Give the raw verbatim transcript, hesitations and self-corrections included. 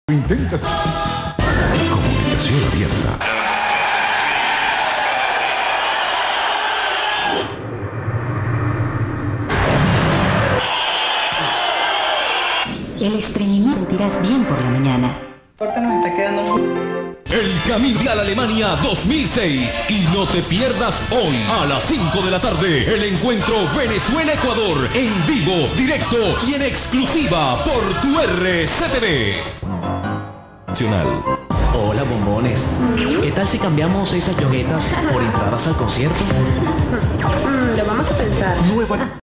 Intentas. Comunicación abierta. El estreñimiento sentirás bien por la mañana. Ahorita nos está quedando muy... El Camino a la Alemania dos mil seis. Y no te pierdas hoy a las cinco de la tarde el encuentro Venezuela-Ecuador en vivo, directo y en exclusiva por tu R C T V. Nacional. Hola bombones, ¿qué tal si cambiamos esas yoguetas por entradas al concierto? Mm, lo vamos a pensar. Nueva